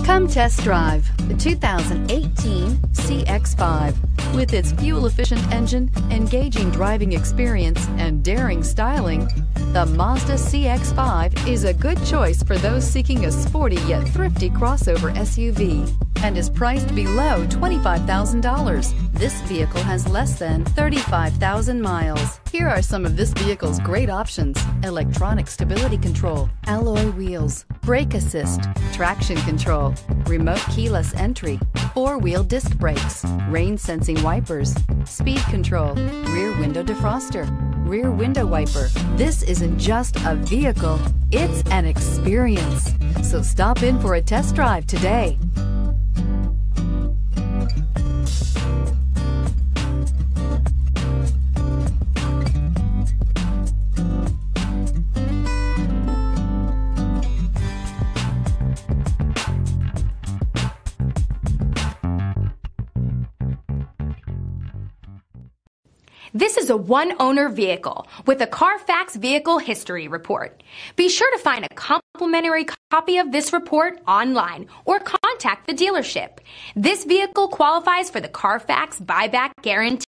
Come test drive the 2018 CX-5. With its fuel-efficient engine, engaging driving experience, and daring styling, the Mazda CX-5 is a good choice for those seeking a sporty yet thrifty crossover SUV and is priced below $25,000. This vehicle has less than 35,000 miles. Here are some of this vehicle's great options: electronic stability control, alloy wheels, brake assist, traction control, remote keyless entry, four-wheel disc brakes, rain sensing wipers, speed control, rear window defroster, rear window wiper. This isn't just a vehicle, it's an experience. So stop in for a test drive today. This is a one-owner vehicle with a Carfax Vehicle History Report. Be sure to find a complimentary copy of this report online or contact the dealership. This vehicle qualifies for the Carfax Buyback Guarantee.